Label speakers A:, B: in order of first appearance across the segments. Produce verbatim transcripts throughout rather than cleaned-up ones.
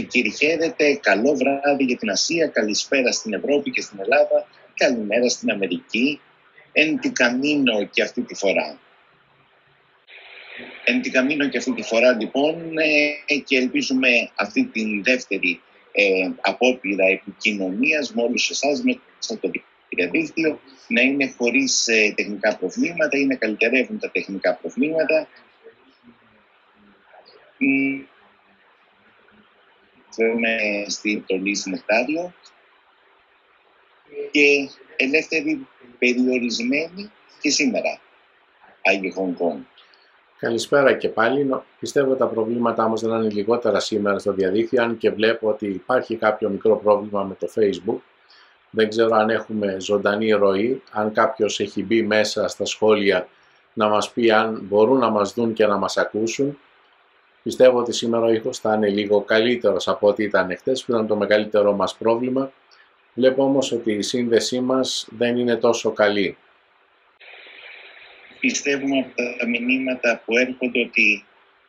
A: κύριοι, χαίρετε, καλό βράδυ για την Ασία, καλησπέρα στην Ευρώπη και στην Ελλάδα, καλημέρα στην Αμερική, εν τι καμίνο και αυτή τη φορά. Εν τι καμίνο και αυτή τη φορά λοιπόν ε, και ελπίζουμε αυτή την δεύτερη ε, απόπειρα επικοινωνίας με όλους εσάς μέσα στο διαδίκτυο να είναι χωρίς ε, τεχνικά προβλήματα ή να καλυτερεύουν τα τεχνικά προβλήματα. Θέλουμε στη Τολή Νεκτάριο και ελεύθερη περιορισμένη και σήμερα, Άγιο Χονγκ Κονγκ.
B: Καλησπέρα και πάλι. Πιστεύω τα προβλήματά μας δεν είναι λιγότερα σήμερα στο διαδίκτυο, αν και βλέπω ότι υπάρχει κάποιο μικρό πρόβλημα με το Facebook. Δεν ξέρω αν έχουμε ζωντανή ροή, αν κάποιος έχει μπει μέσα στα σχόλια να μας πει αν μπορούν να μας δουν και να μας ακούσουν. Πιστεύω ότι σήμερα ο ήχος θα είναι λίγο καλύτερος από ό,τι ήταν χτες, που ήταν το μεγαλύτερό μας πρόβλημα. Βλέπω όμως ότι η σύνδεσή μας δεν είναι τόσο καλή.
A: Πιστεύουμε από τα μηνύματα που έρχονται ότι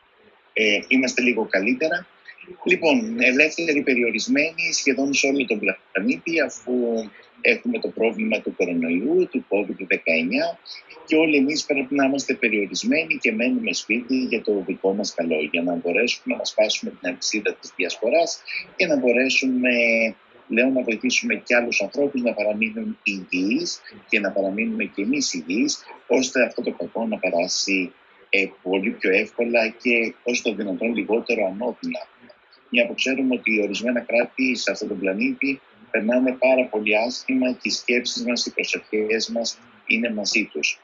A: ε, είμαστε λίγο καλύτερα. Λοιπόν, ελεύθεροι περιορισμένοι σχεδόν σε όλο τον πλανήτη, αφού έχουμε το πρόβλημα του κορονοϊού, του κόβιντ δεκαεννιά και όλοι εμείς πρέπει να είμαστε περιορισμένοι και μένουμε σπίτι για το δικό μας καλό, για να μπορέσουμε να σπάσουμε την αλυσίδα της διασποράς και να μπορέσουμε λέω να βοηθήσουμε και άλλους ανθρώπους να παραμείνουν υγιείς και να παραμείνουμε και εμείς υγιείς, ώστε αυτό το κακό να περάσει ε, πολύ πιο εύκολα και όσο το δυνατόν λιγότερο ανώδυνα. Μια που ξέρουμε ότι ορισμένα κράτη σε αυτόν τον πλανήτη περνάνε πάρα πολύ άσχημα και οι σκέψεις μας, οι προσευχές μας είναι μαζί τους.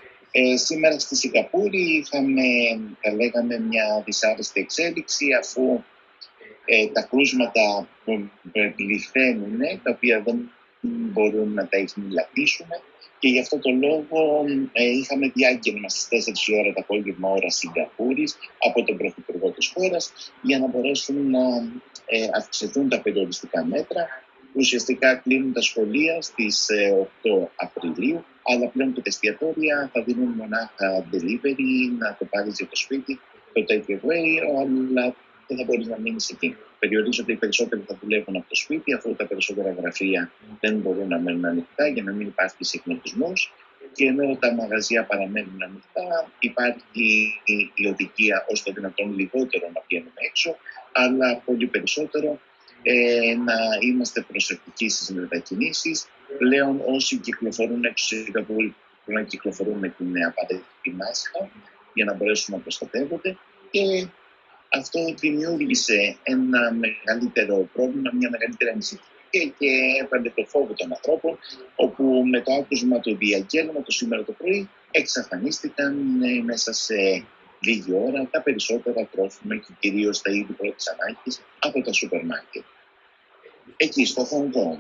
A: Ε, σήμερα στη Σιγκαπούρη είχαμε, θα λέγαμε, μια δυσάρεστη εξέλιξη, αφού ε, τα κρούσματα που πληθαίνουν, τα οποία δεν μπορούν να τα εχνηλατήσουμε, και γι' αυτό το λόγο ε, είχαμε διάγγελμα στις τέσσερις η ώρα το απόγευμα ώρα Σιγκαπούρης από τον Πρωθυπουργό της χώρας για να μπορέσουν να ε, αυξηθούν τα περιοριστικά μέτρα. Ουσιαστικά κλείνουν τα σχολεία στις ε, οκτώ Απριλίου, αλλά πλέον και τα εστιατόρια θα δίνουν μονάχα delivery, να το πάρεις για το σπίτι, το take away, αλλά δεν θα μπορείς να μείνεις εκεί. Περιορίζονται οι περισσότεροι θα δουλεύουν από το σπίτι, αφού τα περισσότερα γραφεία δεν μπορούν να μένουν ανοιχτά για να μην υπάρχει συχνοτισμός. Και ενώ τα μαγαζιά παραμένουν ανοιχτά, υπάρχει η οδηγία όσο το δυνατόν λιγότερο να βγαίνουμε έξω, αλλά πολύ περισσότερο ε, να είμαστε προσεκτικοί στις μετακινήσεις. Πλέον όσοι κυκλοφορούν έξω πρέπει να κυκλοφορούν με την απαραίτητη μάσκα για να μπορέσουν να προστατεύονται. Και αυτό δημιούργησε ένα μεγαλύτερο πρόβλημα, μια μεγαλύτερη ανησυχία και έβαλε το φόβο των ανθρώπων, όπου με το άκουσμα του διαγγέλματος σήμερα το πρωί εξαφανίστηκαν μέσα σε λίγη ώρα τα περισσότερα τρόφιμα και κυρίως τα είδη πρώτης ανάγκης από τα σούπερ μάρκετ. Εκεί στο Χονγκ Κονγκ.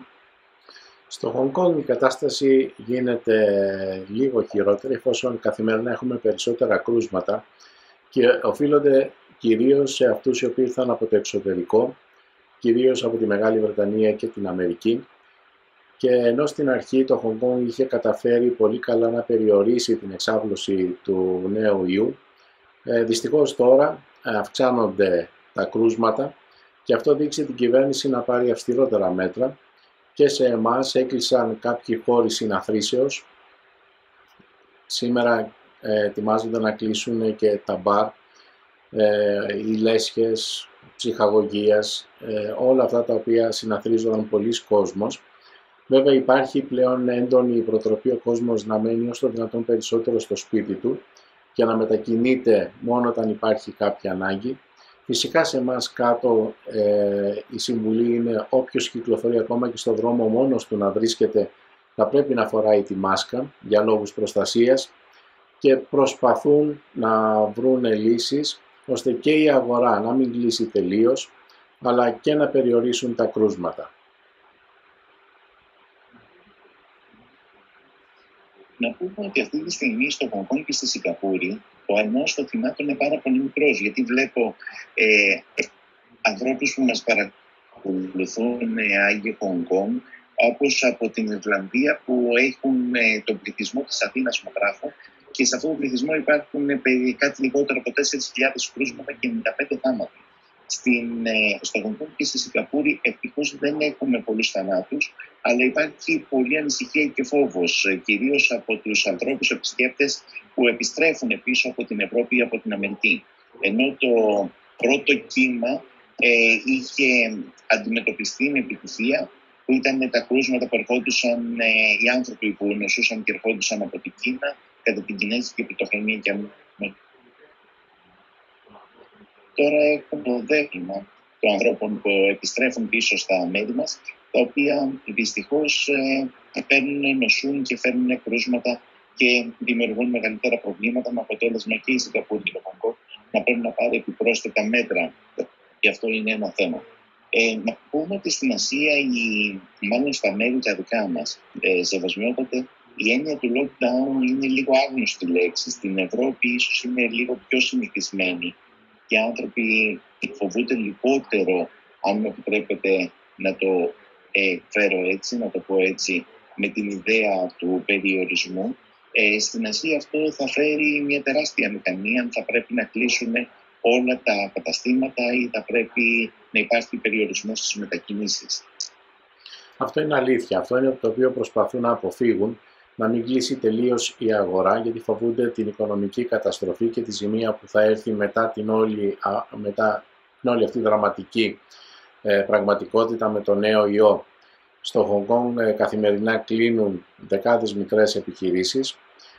B: Στο Χονγκ Κονγκ η κατάσταση γίνεται λίγο χειρότερη, εφόσον καθημερινά έχουμε περισσότερα κρούσματα και οφείλονται κυρίως σε αυτούς οι οποίοι ήρθαν από το εξωτερικό, κυρίως από τη Μεγάλη Βρετανία και την Αμερική. Και ενώ στην αρχή το Χονγκ Κονγκ είχε καταφέρει πολύ καλά να περιορίσει την εξάπλωση του νέου ιού, ε, δυστυχώς τώρα αυξάνονται τα κρούσματα και αυτό δείξει την κυβέρνηση να πάρει αυστηρότερα μέτρα και σε εμάς έκλεισαν κάποιοι χώροι συναθρήσεως. Σήμερα ε, ετοιμάζονται να κλείσουν και τα μπαρ, ε, οι λέσχες ψυχαγωγίας, ε, όλα αυτά τα οποία συναθρίζονταν πολλοί κόσμος. Βέβαια υπάρχει πλέον έντονη προτροπή ο κόσμος να μένει όσο το δυνατόν περισσότερο στο σπίτι του και να μετακινείται μόνο όταν υπάρχει κάποια ανάγκη. Φυσικά σε εμάς κάτω ε, η συμβουλή είναι όποιος κυκλοφορεί ακόμα και στον δρόμο μόνος του να βρίσκεται θα πρέπει να φοράει τη μάσκα για λόγους προστασίας και προσπαθούν να βρουν λύσεις ώστε και η αγορά να μην κλείσει τελείως αλλά και να περιορίσουν τα κρούσματα.
A: Να πούμε ότι αυτή τη στιγμή στο Χονγκ Κονγκ και στη Σιγκαπούρη ο αριθμός των θυμάτων είναι πάρα πολύ μικρός, γιατί βλέπω ε, ανθρώπους που μας παρακολουθούν ε, Άγιο Χονγκ Κονγκ, όπως από την Ιρλανδία, που έχουν ε, τον πληθυσμό της Αθήνας, μου γράφω, και σε αυτόν τον πληθυσμό υπάρχουν ε, κάτι λιγότερο από τέσσερις χιλιάδες κρούσματα και ενενήντα πέντε θάνατοι. Στην, ε, στο Χονγκ Κονγκ και στη Σιγκαπούρη ευτυχώς δεν έχουμε πολλούς θανάτους, αλλά υπάρχει πολλή ανησυχία και φόβος, ε, κυρίως από τους ανθρώπους επισκέπτες που επιστρέφουν πίσω από την Ευρώπη ή από την Αμερική. Ενώ το πρώτο κύμα ε, είχε αντιμετωπιστεί με επιτυχία, που ήταν τα κρούσματα που ερχόντουσαν, ε, οι άνθρωποι που νοσούσαν και ερχόντουσαν από την Κίνα κατά την Κινέζικη πρωτοχρονιά και τώρα έχουμε το δείγμα των ανθρώπων που επιστρέφουν πίσω στα μέρη μας, τα οποία δυστυχώς ε, παίρνουν, νοσούν και φέρνουν κρούσματα και δημιουργούν μεγαλύτερα προβλήματα, με αποτέλεσμα και η Σιγκαπούρη και το Χονγκ Κονγκ να πρέπει να πάρει επιπρόσθετα μέτρα. Και αυτό είναι ένα θέμα. Ε, να πούμε ότι στην Ασία, ή μάλλον στα μέρη τα δικά μας, ε, σεβασμιότατε, η έννοια του lockdown είναι λίγο άγνωστη λέξη. Στην Ευρώπη ίσως είναι λίγο πιο συνηθισμένη και οι άνθρωποι φοβούνται λιγότερο, αν μου επιτρέπετε να το ε, φέρω έτσι, να το πω έτσι, με την ιδέα του περιορισμού. Ε, στην Ασία αυτό θα φέρει μια τεράστια μηχανία, αν θα πρέπει να κλείσουν όλα τα καταστήματα ή θα πρέπει να υπάρχει περιορισμός στις μετακινήσεις.
B: Αυτό είναι αλήθεια. Αυτό είναι το οποίο προσπαθούν να αποφύγουν, να μην κλείσει τελείως η αγορά, γιατί φοβούνται την οικονομική καταστροφή και τη ζημία που θα έρθει μετά την όλη, μετά την όλη αυτή δραματική ε, πραγματικότητα με το νέο ιό. Στο Χονγκ Κονγκ ε, καθημερινά κλείνουν δεκάδες μικρές επιχειρήσεις.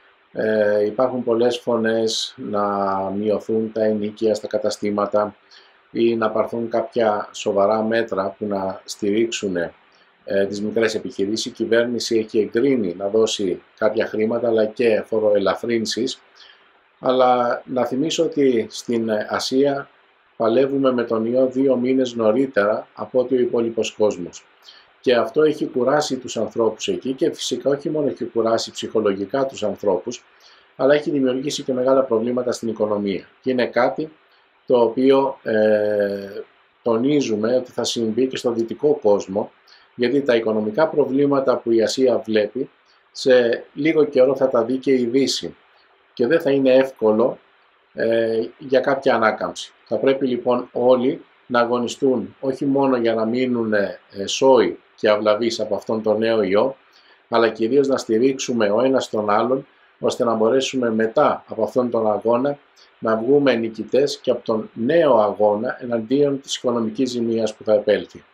B: Ε, υπάρχουν πολλές φωνές να μειωθούν τα ενοίκια στα καταστήματα ή να πάρθουν κάποια σοβαρά μέτρα που να στηρίξουν ε, τις μικρές επιχειρήσεις. Η κυβέρνηση έχει εγκρίνει να δώσει κάποια χρήματα αλλά και φοροελαφρύνσεις. Αλλά να θυμίσω ότι στην Ασία παλεύουμε με τον ιό δύο μήνες νωρίτερα από ότι ο υπόλοιπος κόσμος. Και αυτό έχει κουράσει τους ανθρώπους εκεί και φυσικά όχι μόνο έχει κουράσει ψυχολογικά τους ανθρώπους, αλλά έχει δημιουργήσει και μεγάλα προβλήματα στην οικονομία. Και είναι κάτι το οποίο ε, τονίζουμε ότι θα συμβεί και στο δυτικό κόσμο, γιατί τα οικονομικά προβλήματα που η Ασία βλέπει, σε λίγο καιρό θα τα δει και η Δύση. Και δεν θα είναι εύκολο ε, για κάποια ανάκαμψη. Θα πρέπει λοιπόν όλοι να αγωνιστούν όχι μόνο για να μείνουν ε, σόοι και αυλαβείς από αυτόν τον νέο ιό, αλλά κυρίως να στηρίξουμε ο ένας τον άλλον, ώστε να μπορέσουμε μετά από αυτόν τον αγώνα να βγούμε νικητές και από τον νέο αγώνα εναντίον της οικονομικής ζημίας που θα επέλθει.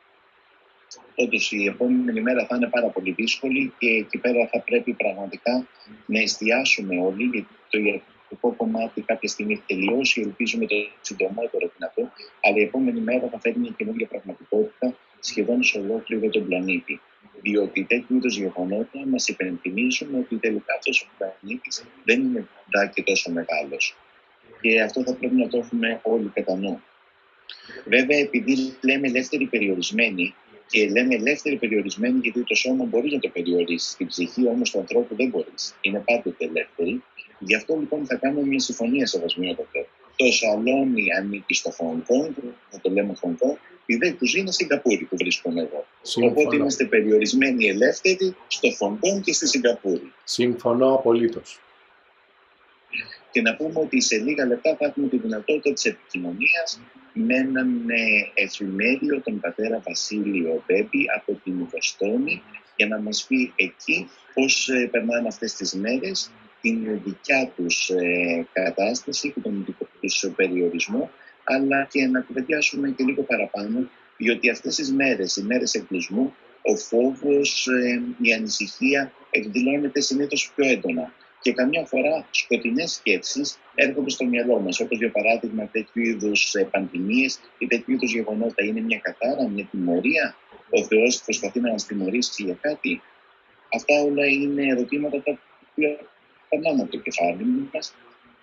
A: Όντως η επόμενη μέρα θα είναι πάρα πολύ δύσκολη και εκεί πέρα θα πρέπει πραγματικά να εστιάσουμε όλοι, γιατί το ιατρικό κομμάτι κάποια στιγμή έχει τελειώσει, ελπίζουμε το συντομότερο δυνατό, αλλά η επόμενη μέρα θα φέρει μια καινούργια πραγματικότητα σχεδόν σε ολόκληρο τον πλανήτη. Διότι τέτοιου είδους γεγονότα μας υπενθυμίζουν ότι τελικά αυτός ο πλανήτης δεν είναι και τόσο μεγάλος. Και αυτό θα πρέπει να το έχουμε όλοι κατά νου. Βέβαια, επειδή λέμε ελεύθεροι περιορισμένοι, και λέμε ελεύθεροι περιορισμένοι γιατί το σώμα μπορεί να το περιορίσει, την ψυχή όμως του ανθρώπου δεν μπορεί. Είναι πάντοτε ελεύθερη. Γι' αυτό λοιπόν θα κάνουμε μια συμφωνία σεβασμιότατα. Το σαλόνι ανήκει στο Χονγκ Κονγκ, θα το λέμε Χονγκ Κονγκ, η δε κουζίνα Σιγκαπούρη που βρίσκομαι εγώ. Συμφωνώ. Οπότε είμαστε περιορισμένοι ελεύθεροι στο Χονγκ Κονγκ και στη Σιγκαπούρη.
B: Συμφωνώ απολύτως.
A: Και να πούμε ότι σε λίγα λεπτά θα έχουμε τη δυνατότητα της επικοινωνίας με έναν εφημέριο, τον πατέρα Βασίλειο Μπέμπη από την Βοστόνη, για να μας πει εκεί πώς περνάνε αυτές τις μέρες, την δικιά τους ε, κατάσταση και τον δικό τους περιορισμό, αλλά και να κουβεντιάσουμε και λίγο παραπάνω, διότι αυτές τις μέρες, οι μέρες εκκλεισμού, ο φόβος, ε, η ανησυχία εκδηλώνεται συνήθως πιο έντονα. Και καμιά φορά σκοτεινές σκέψεις έρχονται στο μυαλό μας, όπως για παράδειγμα τέτοιου είδους πανδημίες ή τέτοιου είδους γεγονότα. Είναι μια κατάρα, μια τιμωρία, ο Θεός προσπαθεί να μας τιμωρήσει για κάτι. Αυτά όλα είναι ερωτήματα τα οποία περνάμε από το κεφάλι μας,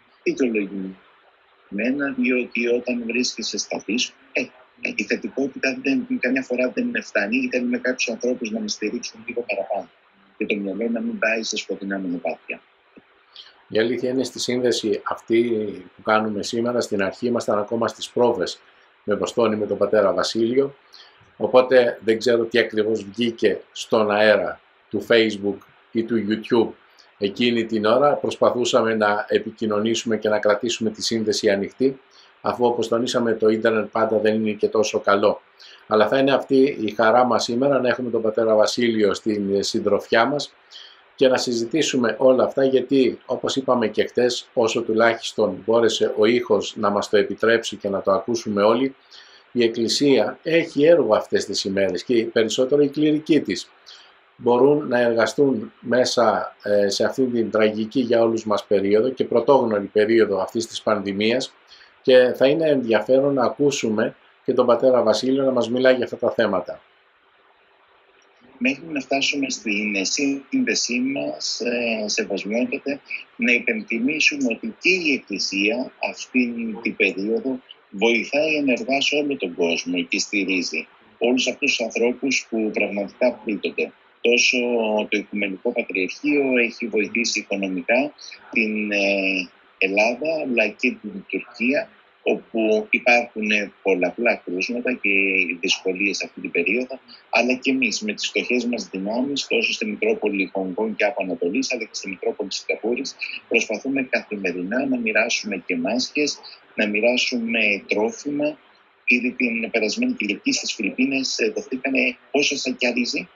A: δικαιολογημένα, διότι όταν βρίσκεσαι στα πίσω, ε, η θετικότητα δεν, καμιά φορά δεν φτάνει, ή θέλουμε κάποιους ανθρώπους να μας στηρίξουν λίγο παραπάνω. Και το μυαλό να μην πάει σε σκοτεινά μονοπάτια.
B: Η αλήθεια είναι στη σύνδεση αυτή που κάνουμε σήμερα. Στην αρχή ήμασταν ακόμα στις πρόβες με Βοστόνη, με τον πατέρα Βασίλειο. Οπότε δεν ξέρω τι ακριβώς βγήκε στον αέρα του Facebook ή του YouTube εκείνη την ώρα. Προσπαθούσαμε να επικοινωνήσουμε και να κρατήσουμε τη σύνδεση ανοιχτή. αφού όπως τονίσαμε το ίντερνετ πάντα δεν είναι και τόσο καλό. Αλλά θα είναι αυτή η χαρά μας σήμερα να έχουμε τον πατέρα Βασίλειο στην συντροφιά μας και να συζητήσουμε όλα αυτά, γιατί όπως είπαμε και χτες, όσο τουλάχιστον μπόρεσε ο ήχος να μας το επιτρέψει και να το ακούσουμε όλοι, η Εκκλησία έχει έργο αυτές τις ημέρες και περισσότερο οι κληρικοί της μπορούν να εργαστούν μέσα σε αυτήν την τραγική για όλους μας περίοδο και πρωτόγνωρη περίοδο αυτής της πανδημίας, και θα είναι ενδιαφέρον να ακούσουμε και τον πατέρα Βασίλειο να μας μιλάει για αυτά τα θέματα.
A: Μέχρι να φτάσουμε στην σύνδεσή μας, σεβασμιότατε, να υπενθυμίσουμε ότι και η Εκκλησία αυτή την περίοδο βοηθάει ενεργά σε όλο τον κόσμο και στηρίζει όλους αυτούς τους ανθρώπους που πραγματικά πλήττονται. Τόσο το Οικουμενικό Πατριαρχείο έχει βοηθήσει οικονομικά την Ελλάδα, αλλά και την Τουρκία, όπου υπάρχουν πολλαπλά κρούσματα και δυσκολίες αυτή την περίοδο, αλλά και εμείς με τις φτωχές μας δυνάμεις, τόσο στη Μητρόπολη Χονγκ και από Ανατολής, αλλά και στη Μητρόπολη Σιγκαπούρης, προσπαθούμε καθημερινά να μοιράσουμε και μάσκες, να μοιράσουμε τρόφιμα. Ήδη την περασμένη Κυριακή στις Φιλιππίνες δοθήκαν πόσα σακιά ρύζι?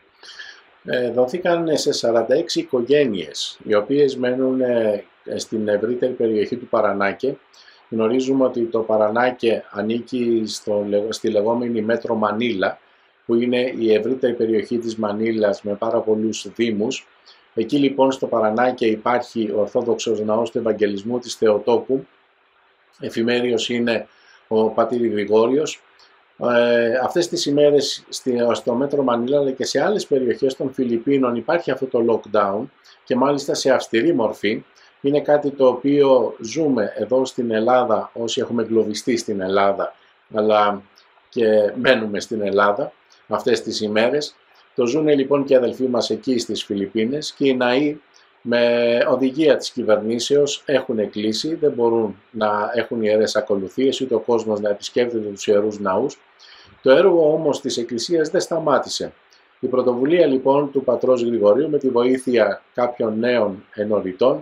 B: Ε, δόθηκαν σε σαράντα έξι οικογένειες, οι οποίες μένουν στην ευρύτερη περιοχή του Παρανάκε. Γνωρίζουμε ότι το Παρανάκε ανήκει στο, στη λεγόμενη Μέτρο Μανίλα, που είναι η ευρύτερη περιοχή της Μανίλας με πάρα πολλούς δήμους. Εκεί λοιπόν στο Παρανάκε υπάρχει ο Ορθόδοξος Ναός του Ευαγγελισμού της Θεοτόκου. Εφημέριος είναι ο πατήρ Γρηγόριος. Ε, αυτές τις ημέρες στο Μέτρο Μανίλα, αλλά και σε άλλες περιοχές των Φιλιππίνων υπάρχει αυτό το lockdown, και μάλιστα σε αυστηρή μορφή. Είναι κάτι το οποίο ζούμε εδώ στην Ελλάδα, όσοι έχουμε εγκλωβιστεί στην Ελλάδα, αλλά και μένουμε στην Ελλάδα αυτές τις ημέρες. Το ζουν λοιπόν και οι αδελφοί μας εκεί στις Φιλιππίνες, και οι ναοί με οδηγία της κυβερνήσεως έχουν κλείσει, δεν μπορούν να έχουν ιερές ακολουθίες, ούτε ο κόσμος να επισκέπτεται τους ιερούς ναούς. Το έργο όμως της Εκκλησίας δεν σταμάτησε. Η πρωτοβουλία λοιπόν του πατρός Γρηγορίου, με τη βοήθεια κάποιων νέων ενοριτών,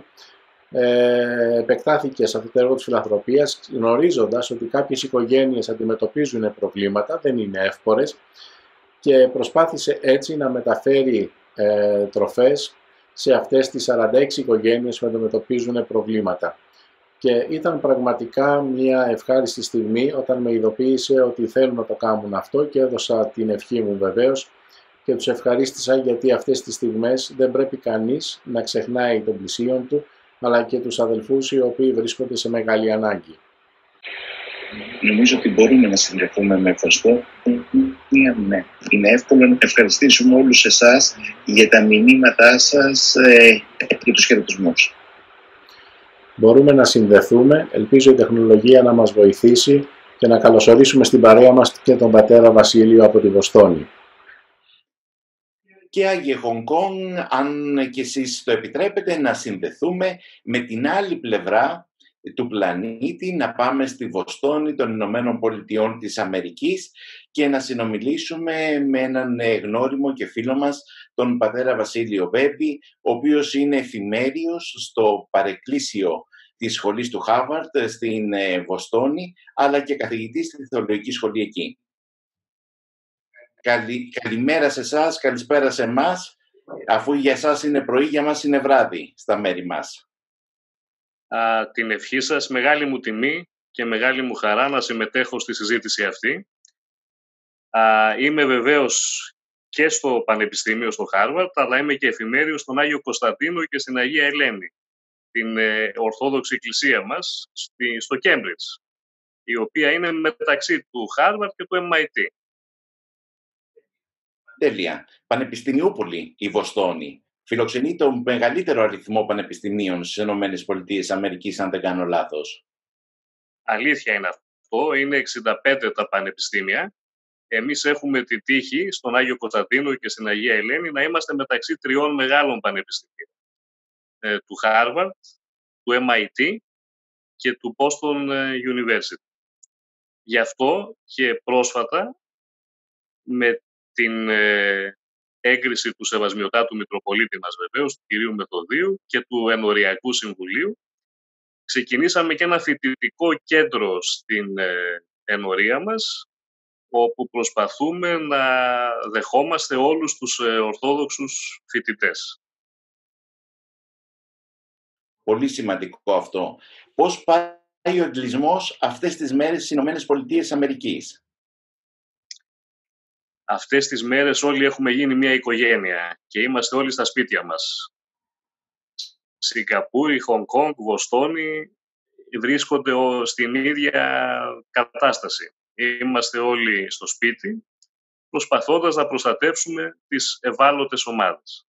B: Ε, επεκτάθηκε σε αυτό το έργο της φιλανθρωπίας, γνωρίζοντας ότι κάποιες οικογένειες αντιμετωπίζουν προβλήματα, δεν είναι εύπορες, και προσπάθησε έτσι να μεταφέρει ε, τροφές σε αυτές τις σαράντα έξι οικογένειες που αντιμετωπίζουν προβλήματα. Και ήταν πραγματικά μια ευχάριστη στιγμή όταν με ειδοποίησε ότι θέλουν να το κάνουν αυτό, και έδωσα την ευχή μου βεβαίως και τους ευχαρίστησα, γιατί αυτές τις στιγμές δεν πρέπει κανείς να ξεχνάει τον πλησίον του, αλλά και τους αδελφούς οι οποίοι βρίσκονται σε μεγάλη ανάγκη.
A: Νομίζω ότι μπορούμε να συνδεθούμε με Χριστό. Ναι. Είναι εύκολο να ευχαριστήσουμε όλους εσάς για τα μηνύματά σας ε, και τους χαιρετισμούς.
B: Μπορούμε να συνδεθούμε. Ελπίζω η τεχνολογία να μας βοηθήσει και να καλωσορίσουμε στην παρέα μας και τον πατέρα Βασίλειο από τη Βοστόνη.
C: Και Άγιε Χονγκ, αν και εσείς το επιτρέπετε, να συνδεθούμε με την άλλη πλευρά του πλανήτη, να πάμε στη Βοστόνη των Ηνωμένων Πολιτειών της Αμερικής και να συνομιλήσουμε με έναν γνώριμο και φίλο μας, τον πατέρα Βασίλειο Βέμπη, ο οποίος είναι εφημέριος στο παρεκκλήσιο της σχολής του Χάρβαρντ στην Βοστόνη, αλλά και καθηγητής στη θεολογική σχολή εκεί. Καλη, καλημέρα σε εσάς, καλησπέρα σε εμάς, αφού για εσάς είναι πρωί, για μας είναι βράδυ στα μέρη μας.
D: Α, την ευχή σας, μεγάλη μου τιμή και μεγάλη μου χαρά να συμμετέχω στη συζήτηση αυτή. Α, είμαι βεβαίως και στο Πανεπιστήμιο, στο Χάρβαρντ, αλλά είμαι και εφημέριος στον Άγιο Κωνσταντίνο και στην Αγία Ελένη, την ε, Ορθόδοξη Εκκλησία μας, στη, στο Κέμπριτζ, η οποία είναι μεταξύ του Χάρβαρντ και του εμ άι τι.
C: Τέλεια. Πανεπιστημιούπολη η Βοστόνη. Φιλοξενεί τον μεγαλύτερο αριθμό πανεπιστημίων στις ΗΠΑ, αν δεν κάνω λάθος.
D: Αλήθεια είναι αυτό. Είναι εξήντα πέντε τα πανεπιστήμια. Εμείς έχουμε τη τύχη στον Άγιο Κωνσταντίνο και στην Αγία Ελένη να είμαστε μεταξύ τριών μεγάλων πανεπιστημίων. Ε, του Harvard, του εμ άι τι και του Boston University. Γι' αυτό και πρόσφατα, με την ε, έγκριση του Σεβασμιωτάτου Μητροπολίτη μας βεβαίως, του κυρίου Μεθοδίου και του Ενοριακού Συμβουλίου, Ξεκινήσαμε και ένα φοιτητικό κέντρο στην ε, ενορία μας, όπου προσπαθούμε να δεχόμαστε όλους τους ε, ορθόδοξους φοιτητές.
C: Πολύ σημαντικό αυτό. Πώς πάει ο εγκλισμός αυτές τις μέρες στις Ηνωμένες Πολιτείες Αμερικής?
D: Αυτές τις μέρες όλοι έχουμε γίνει μια οικογένεια και είμαστε όλοι στα σπίτια μας. Σιγκαπούρη, Χονγκ Κονγκ, Βοστόνη βρίσκονται στην ίδια κατάσταση. Είμαστε όλοι στο σπίτι, προσπαθώντας να προστατεύσουμε τις ευάλωτες ομάδες.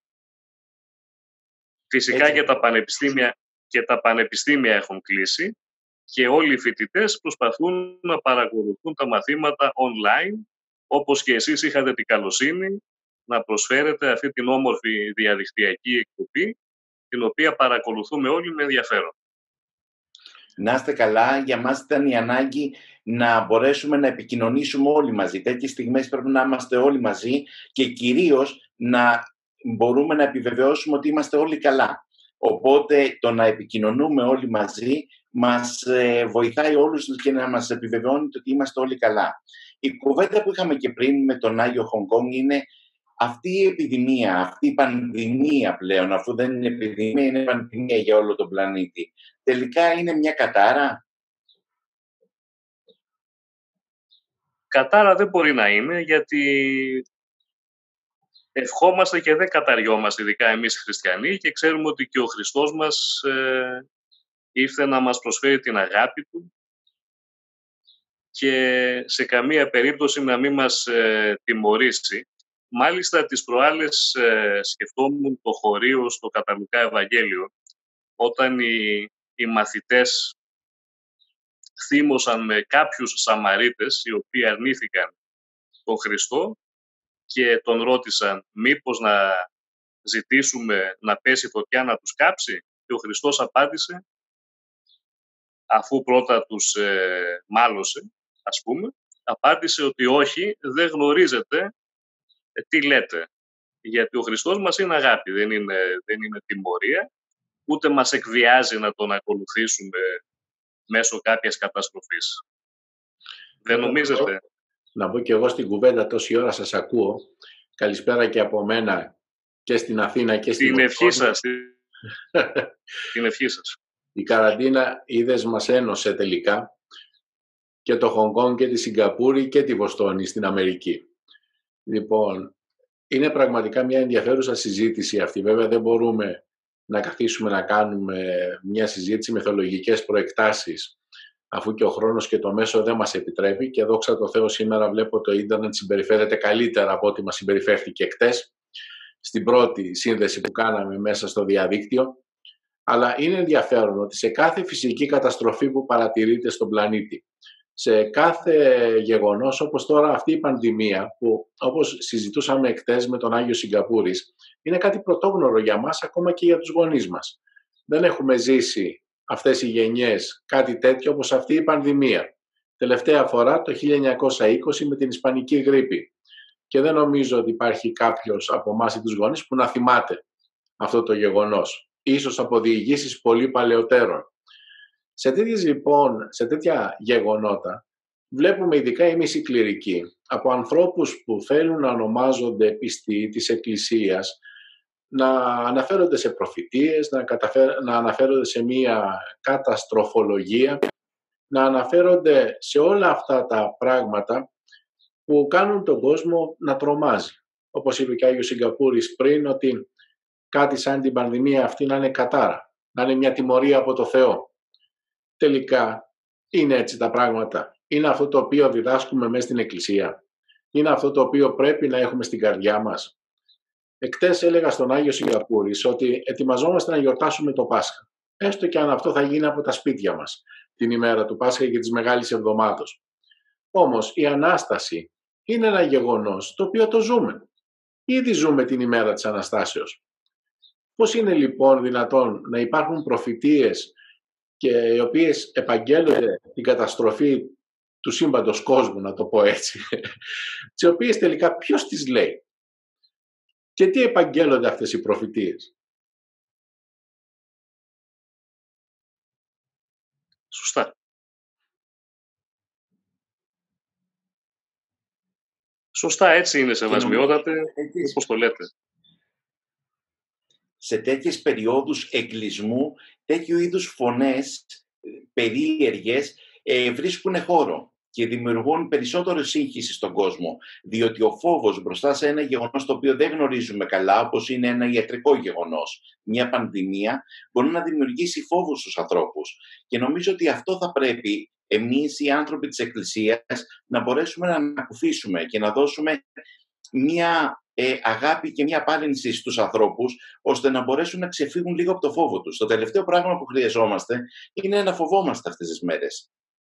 D: Φυσικά
C: Έτσι.
D: και τα πανεπιστήμια, και τα πανεπιστήμια έχουν κλείσει και όλοι οι φοιτητές προσπαθούν να παρακολουθούν τα μαθήματα online, όπως και εσείς είχατε την καλοσύνη να προσφέρετε αυτή την όμορφη διαδικτυακή εκπομπή, την οποία παρακολουθούμε όλοι με ενδιαφέρον.
C: Να είστε καλά, για μας ήταν η ανάγκη να μπορέσουμε να επικοινωνήσουμε όλοι μαζί. Τέτοιες στιγμές πρέπει να είμαστε όλοι μαζί και κυρίως να μπορούμε να επιβεβαιώσουμε ότι είμαστε όλοι καλά. Οπότε το να επικοινωνούμε όλοι μαζί μας ε, βοηθάει όλους και να μας επιβεβαιώνει ότι είμαστε όλοι καλά. Η κουβέντα που είχαμε και πριν με τον Άγιο Χονγκ Κονγκ είναι αυτή η επιδημία, αυτή η πανδημία πλέον, αφού δεν είναι επιδημία, είναι πανδημία για όλο τον πλανήτη. Τελικά είναι μια κατάρα?
D: Κατάρα δεν μπορεί να είναι, γιατί ευχόμαστε και δεν καταριόμαστε, ειδικά εμείς οι χριστιανοί, και ξέρουμε ότι και ο Χριστός μας ε, ήρθε να μας προσφέρει την αγάπη Του και σε καμία περίπτωση να μην μας ε, τιμωρήσει. Μάλιστα, τις προάλλες ε, σκεφτόμουν το χωρίο στο Καταλουκά Ευαγγέλιο, όταν οι, οι μαθητές θύμωσαν με κάποιους Σαμαρίτες, οι οποίοι αρνήθηκαν τον Χριστό και τον ρώτησαν μήπως να ζητήσουμε να πέσει φωτιά να τους κάψει, και ο Χριστός απάντησε, αφού πρώτα τους ε, μάλωσε, ας πούμε, απάντησε ότι όχι, δεν γνωρίζετε ε, τι λέτε. Γιατί ο Χριστός μας είναι αγάπη, δεν είναι, δεν είναι τιμωρία, ούτε μας εκβιάζει να τον ακολουθήσουμε μέσω κάποιας καταστροφής. Δεν νομίζετε?
B: Να πω και εγώ στην κουβέντα, τόση ώρα σας ακούω. Καλησπέρα και από μένα και στην Αθήνα και στην
D: Την ευχή σας. Την ευχή σας.
B: Η καραντίνα, είδες, μας ένωσε τελικά και το Χονγκ Κονγκ και τη Σιγκαπούρη και τη Βοστόνη στην Αμερική. Λοιπόν, είναι πραγματικά μια ενδιαφέρουσα συζήτηση αυτή. Βέβαια δεν μπορούμε να καθίσουμε να κάνουμε μια συζήτηση με θεολογικές προεκτάσεις, αφού και ο χρόνος και το μέσο δεν μας επιτρέπει, και δόξα τω Θεώ σήμερα βλέπω το ίντερνετ συμπεριφέρεται καλύτερα από ό,τι μας συμπεριφέρθηκε χτες στην πρώτη σύνδεση που κάναμε μέσα στο διαδίκτυο. Αλλά είναι ενδιαφέρον ότι σε κάθε φυσική καταστροφή που παρατηρείται στον πλανήτη, σε κάθε γεγονός όπως τώρα αυτή η πανδημία, που όπως συζητούσαμε χτες με τον Άγιο Σιγκαπούρης, είναι κάτι πρωτόγνωρο για μας, ακόμα και για τους γονείς μας. Δεν έχουμε ζήσει αυτές οι γενιές κάτι τέτοιο όπως αυτή η πανδημία. Τελευταία φορά το χίλια εννιακόσια είκοσι με την Ισπανική γρίπη. Και δεν νομίζω ότι υπάρχει κάποιος από εμάς ή τους γονείς που να θυμάται αυτό το γεγονός. Ίσως από διηγήσεις πολύ παλαιότερων. Σε, τέτοιες, λοιπόν, σε τέτοια γεγονότα βλέπουμε, ειδικά εμείς οι κληρικοί, από ανθρώπους που θέλουν να ονομάζονται πιστοί της Εκκλησίας, να αναφέρονται σε προφητείες, να, καταφέρ, να αναφέρονται σε μία καταστροφολογία, να αναφέρονται σε όλα αυτά τα πράγματα που κάνουν τον κόσμο να τρομάζει. Όπως είπε και ο Άγιος Σιγκαπούρης πριν, ότι κάτι σαν την πανδημία αυτή να είναι κατάρα, να είναι μια τιμωρία από το Θεό. Τελικά είναι έτσι τα πράγματα? Είναι αυτό το οποίο διδάσκουμε μέσα στην Εκκλησία? Είναι αυτό το οποίο πρέπει να έχουμε στην καρδιά μας? Εκτές έλεγα στον Άγιο Σιγκαπούρης ότι ετοιμαζόμαστε να γιορτάσουμε το Πάσχα. Έστω και αν αυτό θα γίνει από τα σπίτια μας την ημέρα του Πάσχα και της Μεγάλης Εβδομάδος. Όμως η Ανάσταση είναι ένα γεγονός το οποίο το ζούμε. Ήδη ζούμε την ημέρα της Αναστάσεως. Πώς είναι λοιπόν δυνατόν να υπάρχουν προφητείες και οι οποίες επαγγέλλονται την καταστροφή του σύμπαντος κόσμου, να το πω έτσι, τις οποίες τελικά ποιος τις λέει? Και τι επαγγέλλονται αυτές οι προφητείες?
D: Σωστά, έτσι είναι, σεβασμιότατε, όπως το λέτε.
C: Σε τέτοιες περιόδους εγκλισμού, τέτοιου είδους φωνές περίεργες ε, βρίσκουν χώρο και δημιουργούν περισσότερο σύγχυση στον κόσμο, διότι ο φόβος μπροστά σε ένα γεγονός το οποίο δεν γνωρίζουμε καλά, όπως είναι ένα ιατρικό γεγονός, μια πανδημία, μπορεί να δημιουργήσει φόβους στους ανθρώπους. Και νομίζω ότι αυτό θα πρέπει εμείς οι άνθρωποι της Εκκλησίας να μπορέσουμε να ανακουφίσουμε και να δώσουμε μια ε, αγάπη και μια πάρυνση στους ανθρώπους, ώστε να μπορέσουν να ξεφύγουν λίγο από το φόβο τους. Το τελευταίο πράγμα που χρειαζόμαστε είναι να φοβόμαστε αυτές τις μέρες.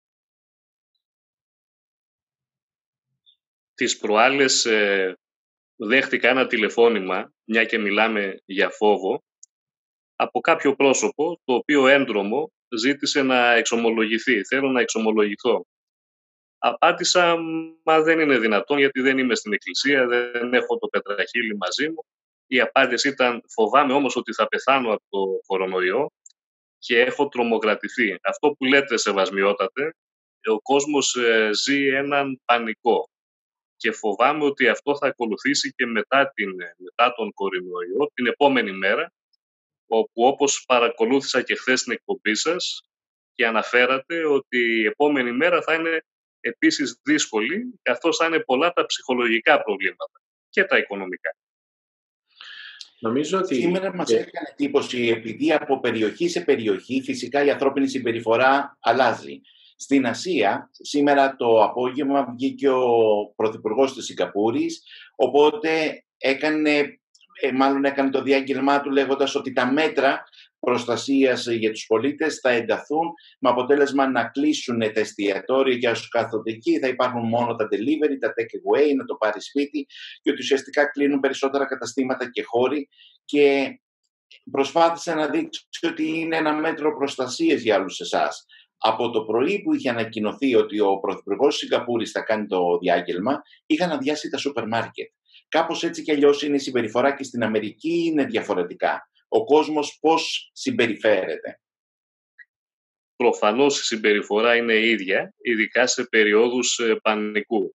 D: Τις προάλλες ε, δέχτηκα ένα τηλεφώνημα, μια και μιλάμε για φόβο, από κάποιο πρόσωπο, το οποίο έντρομο ζήτησε να εξομολογηθεί. Θέλω να εξομολογηθώ. Απάντησα, μα δεν είναι δυνατόν, γιατί δεν είμαι στην εκκλησία, δεν έχω το πετραχύλι μαζί μου. Η απάντηση ήταν, φοβάμαι όμως ότι θα πεθάνω από το κορονοϊό και έχω τρομοκρατηθεί. Αυτό που λέτε, σεβασμιότατε, ο κόσμος ε, ζει έναν πανικό και φοβάμαι ότι αυτό θα ακολουθήσει και μετά, την, μετά τον κορονοϊό, την επόμενη μέρα, όπου όπως παρακολούθησα και χθες την εκπομπή σας και αναφέρατε ότι η επόμενη μέρα θα είναι επίσης δύσκολη, καθώς θα είναι πολλά τα ψυχολογικά προβλήματα και τα οικονομικά.
C: Νομίζω ότι σήμερα μας και... έκανε εντύπωση, επειδή από περιοχή σε περιοχή φυσικά η ανθρώπινη συμπεριφορά αλλάζει. Στην Ασία, σήμερα το απόγευμα βγήκε ο Πρωθυπουργός της Σιγκαπούρης, οπότε έκανε, μάλλον έκανε το διάγγελμά του λέγοντας ότι τα μέτρα προστασίας για τους πολίτες θα ενταθούν, με αποτέλεσμα να κλείσουν τα εστιατόρια για όσους κάθονται εκεί, θα υπάρχουν μόνο τα delivery, τα take away, να το πάρει σπίτι, και ότι ουσιαστικά κλείνουν περισσότερα καταστήματα και χώροι, και προσπάθησε να δείξει ότι είναι ένα μέτρο προστασίας για όλους εσάς. Από το πρωί που είχε ανακοινωθεί ότι ο Πρωθυπουργός της Σιγκαπούρης θα κάνει το διάγγελμα, είχαν αδειάσει τα σούπερ μάρκετ. Κάπως έτσι κι αλλιώς είναι η συμπεριφορά και στην Αμερική, είναι διαφορετικά. Ο κόσμος πώς συμπεριφέρεται?
D: Προφανώς η συμπεριφορά είναι ίδια, ειδικά σε περιόδους πανικού.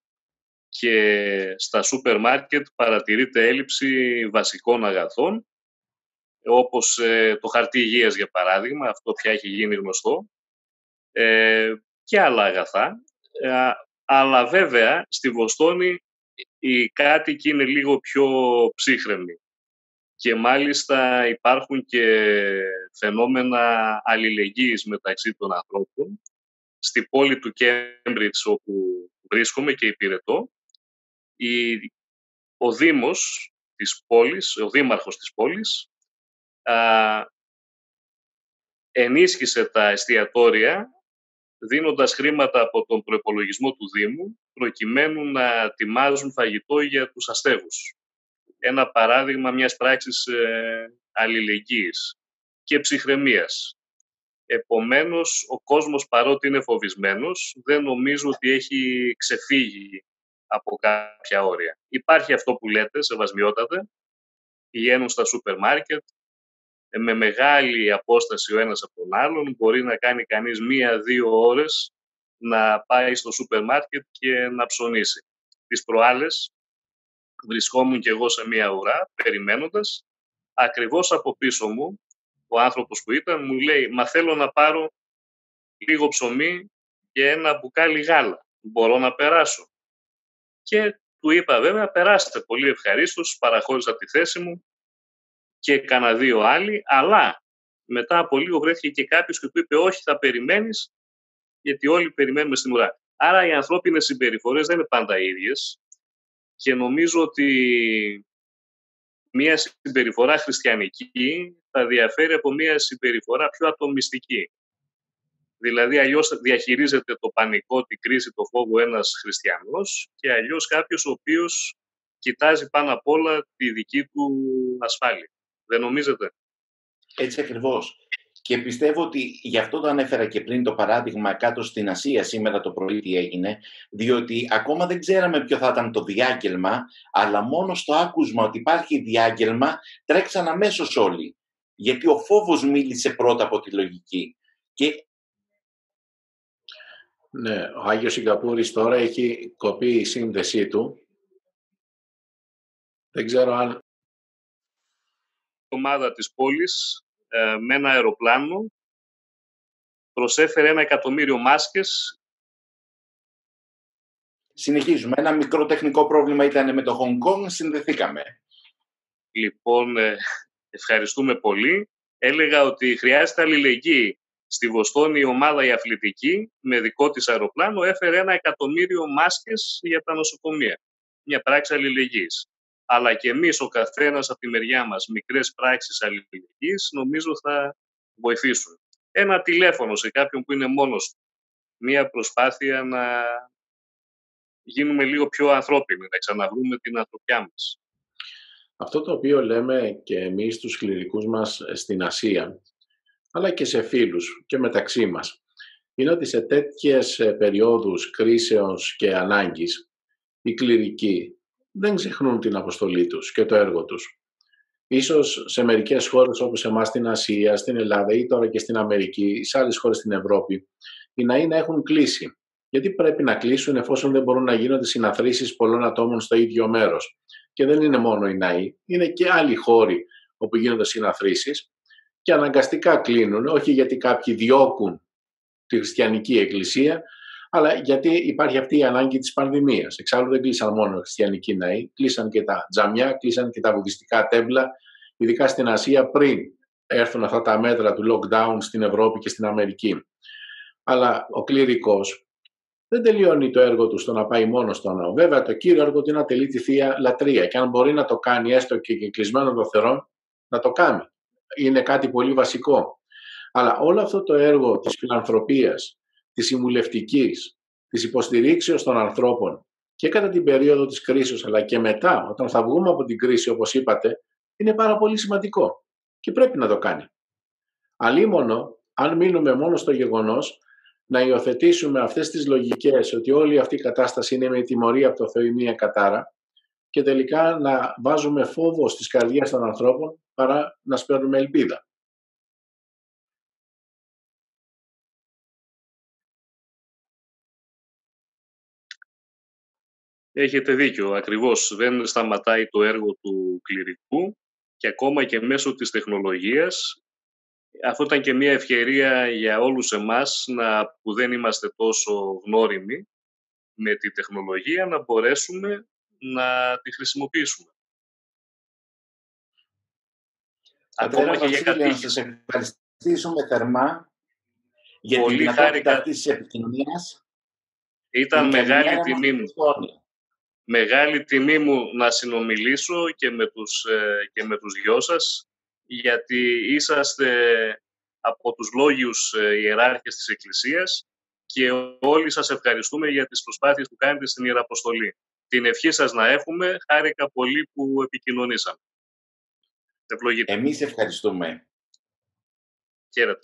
D: Και στα σούπερ μάρκετ παρατηρείται έλλειψη βασικών αγαθών, όπως το χαρτί υγείας για παράδειγμα, αυτό πια έχει γίνει γνωστό, και άλλα αγαθά. Αλλά βέβαια στη Βοστόνη οι κάτοικοι είναι λίγο πιο ψύχρεμοι. Και μάλιστα υπάρχουν και φαινόμενα αλληλεγγύης μεταξύ των ανθρώπων. Στη πόλη του Κέμπριτζ, όπου βρίσκομαι και υπηρετώ, η, ο Δήμος της πόλης, ο Δήμαρχος της πόλης, α, ενίσχυσε τα εστιατόρια δίνοντας χρήματα από τον προϋπολογισμό του Δήμου, προκειμένου να ετοιμάζουν φαγητό για τους αστέγους. Ένα παράδειγμα μιας πράξης ε, αλληλεγγύης και ψυχραιμίας. Επομένως, ο κόσμος, παρότι είναι φοβισμένος, δεν νομίζω ότι έχει ξεφύγει από κάποια όρια. Υπάρχει αυτό που λέτε, σεβασμιότατε, πηγαίνουν στα σούπερ μάρκετ, ε, με μεγάλη απόσταση ο ένας από τον άλλον, μπορεί να κάνει κανείς μία-δύο ώρες να πάει στο σούπερ μάρκετ και να ψωνίσει. Τις προάλλες, βρισκόμουν και εγώ σε μία ουρά, περιμένοντας, ακριβώς από πίσω μου, ο άνθρωπος που ήταν μου λέει, μα θέλω να πάρω λίγο ψωμί και ένα μπουκάλι γάλα. Μπορώ να περάσω? Και του είπα, βέβαια, περάστε, πολύ ευχαρίστως, παραχώρησα τη θέση μου και κάνα δύο άλλοι, αλλά μετά από λίγο βρέθηκε και κάποιος και του είπε, όχι, θα περιμένεις, γιατί όλοι περιμένουμε στην ουρά. Άρα οι ανθρώπινες συμπεριφορές δεν είναι πάντα ίδιες. Και νομίζω ότι μία συμπεριφορά χριστιανική θα διαφέρει από μία συμπεριφορά πιο ατομιστική. Δηλαδή, αλλιώς διαχειρίζεται το πανικό, την κρίση, το φόβο ένας χριστιανός και αλλιώς κάποιος ο οποίος κοιτάζει πάνω απ' όλα τη δική του ασφάλεια. Δεν νομίζετε?
C: Έτσι ακριβώς. Και πιστεύω ότι γι' αυτό το ανέφερα και πριν το παράδειγμα κάτω στην Ασία σήμερα το πρωί τι έγινε, διότι ακόμα δεν ξέραμε ποιο θα ήταν το διάγγελμα, αλλά μόνο στο άκουσμα ότι υπάρχει διάγγελμα τρέξαν αμέσως όλοι. Γιατί ο φόβος μίλησε πρώτα από τη λογική. Και...
B: Ναι, ο Άγιος Σιγκαπούρης τώρα έχει κοπεί η σύνδεσή του Δεν ξέρω αν...
D: Η ομάδα της πόλης ε, με ένα αεροπλάνο προσέφερε ένα εκατομμύριο μάσκες.
C: Συνεχίζουμε. Ένα μικρό τεχνικό πρόβλημα ήταν με το Hong Kong. Συνδεθήκαμε.
D: Λοιπόν, ε, ευχαριστούμε πολύ. Έλεγα ότι χρειάζεται αλληλεγγύη. Στη Βοστόνη η ομάδα η αθλητική με δικό της αεροπλάνο έφερε ένα εκατομμύριο μάσκες για τα νοσοκομεία. Μια πράξη αλληλεγγύης. Αλλά και εμείς ο καθένας από τη μεριά μας μικρές πράξεις αλληλεγγύης νομίζω θα βοηθήσουν. Ένα τηλέφωνο σε κάποιον που είναι μόνος. Μια προσπάθεια να γίνουμε λίγο πιο ανθρώπινοι, να ξαναβρούμε την ανθρωπιά μας.
B: Αυτό το οποίο λέμε και εμείς τους κληρικούς μας στην Ασία, αλλά και σε φίλους και μεταξύ μας, είναι ότι σε τέτοιες περιόδους κρίσεως και ανάγκης, οι κληρικοί δεν ξεχνούν την αποστολή τους και το έργο τους. Ίσως σε μερικές χώρες όπως εμάς στην Ασία, στην Ελλάδα ή τώρα και στην Αμερική ή σε άλλες χώρες στην Ευρώπη, οι ναοί να έχουν κλείσει. Γιατί πρέπει να κλείσουν εφόσον δεν μπορούν να γίνονται συναθρήσεις πολλών ατόμων στο ίδιο μέρος. Και δεν είναι μόνο οι ναοί, είναι και άλλοι χώροι όπου γίνονται συναθρήσεις και αναγκαστικά κλείνουν, όχι γιατί κάποιοι διώκουν τη χριστιανική εκκλησία, αλλά γιατί υπάρχει αυτή η ανάγκη της πανδημίας. Εξάλλου δεν κλείσαν μόνο οι χριστιανικοί ναοί, κλείσαν και τα τζαμιά, κλείσαν και τα βουδιστικά τέμπλα, ειδικά στην Ασία πριν έρθουν αυτά τα μέτρα του lockdown στην Ευρώπη και στην Αμερική. Αλλά ο κληρικός δεν τελειώνει το έργο του στο να πάει μόνο στο ναό. Βέβαια, το κύριο έργο του είναι να τελεί τη Θεία Λατρεία και αν μπορεί να το κάνει έστω και κλεισμένο των θερών, να το κάνει. Είναι κάτι πολύ βασικό. Αλλά όλο αυτό το έργο της φιλανθρωπίας, της συμβουλευτικής, της υποστηρίξεως των ανθρώπων και κατά την περίοδο της κρίσης, αλλά και μετά, όταν θα βγούμε από την κρίση, όπως είπατε, είναι πάρα πολύ σημαντικό και πρέπει να το κάνει. Αλίμονο, αν μείνουμε μόνο στο γεγονός να υιοθετήσουμε αυτές τις λογικές ότι όλη αυτή η κατάσταση είναι με τιμωρία από το Θεό ή μία κατάρα και τελικά να βάζουμε φόβο στις καρδιές των ανθρώπων παρά να σπέρνουμε ελπίδα.
D: Έχετε δίκιο, ακριβώς. Δεν σταματάει το έργο του κληρικού και ακόμα και μέσω της τεχνολογίας. Αυτό ήταν και μια ευκαιρία για όλους εμάς να, που δεν είμαστε τόσο γνώριμοι με τη τεχνολογία να μπορέσουμε να τη χρησιμοποιήσουμε.
C: Ακόμα και για κάτι. Να σας ευχαριστήσουμε θερμά για
D: πολύ
C: τη δυνατότητα
D: χάρηκα...
C: αυτής της επικοινωνίας.
D: Ήταν μεγάλη τιμή μου. Μεγάλη τιμή μου να συνομιλήσω και με τους, και με τους δυο σας, γιατί είσαστε από τους λόγιους ιεράρχες της Εκκλησίας και όλοι σας ευχαριστούμε για τις προσπάθειες που κάνετε στην Ιεραποστολή. Την ευχή σας να έχουμε, χάρηκα πολύ που επικοινωνήσαμε. Ευλογείτε.
C: Εμείς ευχαριστούμε.
D: Χαίρετε.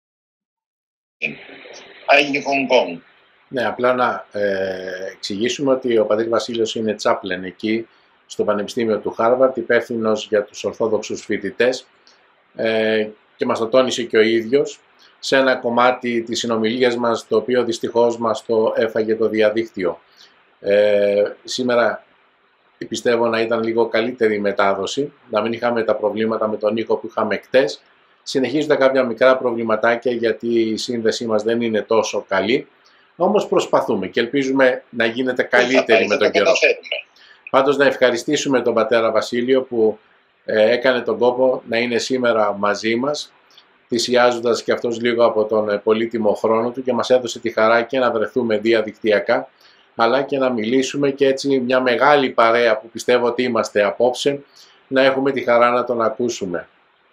A: Άγιο Hong Kong.
B: Ναι, απλά να ε, εξηγήσουμε ότι ο πατήρ Βασίλειος είναι τσάπλεν εκεί στο Πανεπιστήμιο του Χάρβαρντ, υπεύθυνος για τους Ορθόδοξους φοιτητές ε, και μας το τόνισε και ο ίδιος σε ένα κομμάτι της συνομιλίας μας, το οποίο δυστυχώς μας το έφαγε το διαδίκτυο. Ε, σήμερα πιστεύω να ήταν λίγο καλύτερη η μετάδοση, να μην είχαμε τα προβλήματα με τον ήχο που είχαμε χτες. Συνεχίζονται κάποια μικρά προβληματάκια γιατί η σύνδεσή μας δεν είναι τόσο καλή. Όμως προσπαθούμε και ελπίζουμε να γίνεται καλύτερη με τον καιρό. Πάντως να ευχαριστήσουμε τον πατέρα Βασίλειο που ε, έκανε τον κόπο να είναι σήμερα μαζί μας, θυσιάζοντας και αυτός λίγο από τον πολύτιμο χρόνο του και μας έδωσε τη χαρά και να βρεθούμε διαδικτυακά, αλλά και να μιλήσουμε και έτσι μια μεγάλη παρέα που πιστεύω ότι είμαστε απόψε, να έχουμε τη χαρά να τον ακούσουμε.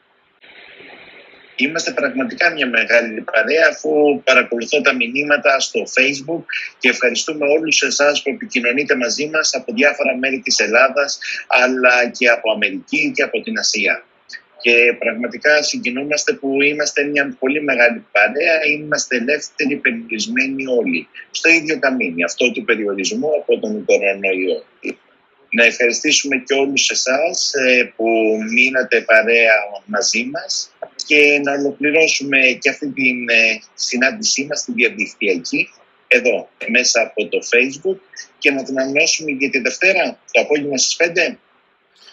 A: Είμαστε πραγματικά μια μεγάλη παρέα, αφού παρακολουθώ τα μηνύματα στο Facebook και ευχαριστούμε όλους εσάς που επικοινωνείτε μαζί μας από διάφορα μέρη της Ελλάδας, αλλά και από Αμερική και από την Ασία. Και πραγματικά συγκινούμαστε που είμαστε μια πολύ μεγάλη παρέα, είμαστε ελεύθεροι, περιορισμένοι όλοι, στο ίδιο καμίνι, αυτό του περιορισμού από τον κορονοϊό. Να ευχαριστήσουμε και όλους εσάς που μείνατε παρέα μαζί μας και να ολοκληρώσουμε και αυτή την συνάντησή μας, την διαδικτυακή, εδώ, μέσα από το Facebook και να την ανανεώσουμε για τη Δευτέρα, το απόγευμα στις πέντε.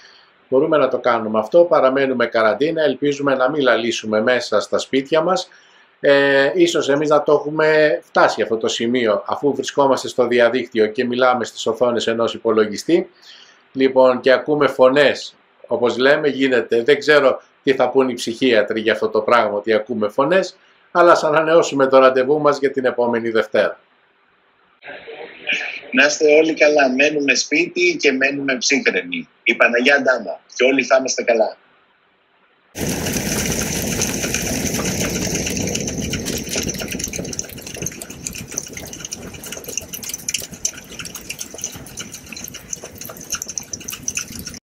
B: Μπορούμε να το κάνουμε αυτό, παραμένουμε καραντίνα, ελπίζουμε να μην λαλήσουμε μέσα στα σπίτια μας. Ε, ίσως εμείς να το έχουμε φτάσει αυτό το σημείο, αφού βρισκόμαστε στο διαδίκτυο και μιλάμε στις οθόνες ενός υπολογιστή, λοιπόν, και ακούμε φωνές, όπως λέμε, γίνεται, δεν ξέρω τι θα πούν οι ψυχίατροι για αυτό το πράγμα, ότι ακούμε φωνές, αλλά ας ανανεώσουμε το ραντεβού μας για την επόμενη Δευτέρα.
A: Να είστε όλοι καλά, μένουμε σπίτι και μένουμε ψύχρεμοι. Η Παναγιά Ντάμα και όλοι θα είμαστε καλά.